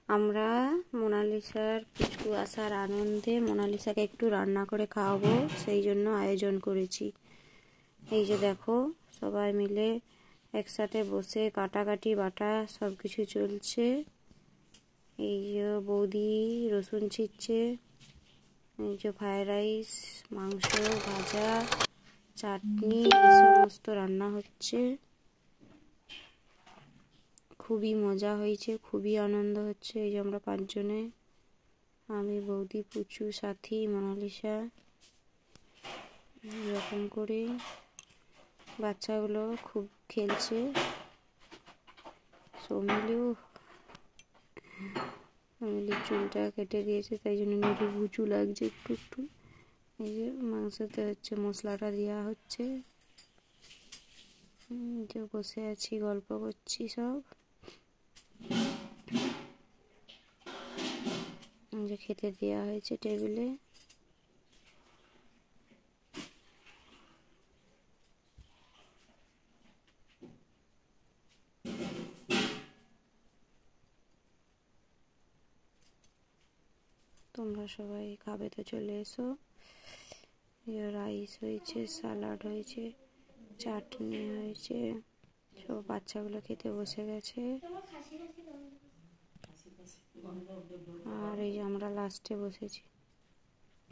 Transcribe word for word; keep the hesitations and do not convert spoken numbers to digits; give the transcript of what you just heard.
আমরা মোনালিসার পুচকু আসার আনন্দে মোনালিসাকে একটু রান্না করে খাওয়াবো, সেই জন্য আয়োজন করেছি। এই যে দেখো, সবাই মিলে একসাথে বসে কাটাকাটি বাটা সব কিছু চলছে। এই যে বৌদি রসুন ছিঁড়ছে, এই যে ফ্রাইড রাইস, মাংস, ভাজা, চাটনি, এই সমস্ত রান্না হচ্ছে। খুবই মজা হয়েছে, খুবই আনন্দ হচ্ছে। এই যে আমরা পাঁচজনে, আমি, বৌদি, পুচু, সাথী, মোনালিসা, এরকম করে বাচ্চাগুলো খুব খেলছে। সৌমিলিও সৌমিলির চুলটা কেটে দিয়েছে, তাই জন্য নীলু বুচু লাগছে একটু একটু। এই যে মাংসতে হচ্ছে মশলাটা দেওয়া হচ্ছে, যে বসে আছি গল্প করছি সব। যে খেতে দেওয়া হয়েছে টেবিলে। তোমরা সবাই খাবে তো চলে এসো। রাইস হয়েছে, সালাড হয়েছে, চাটনি হয়েছে, সব বাচ্চাগুলো খেতে বসে গেছে। আর এই যে আমরা লাস্টে বসেছি।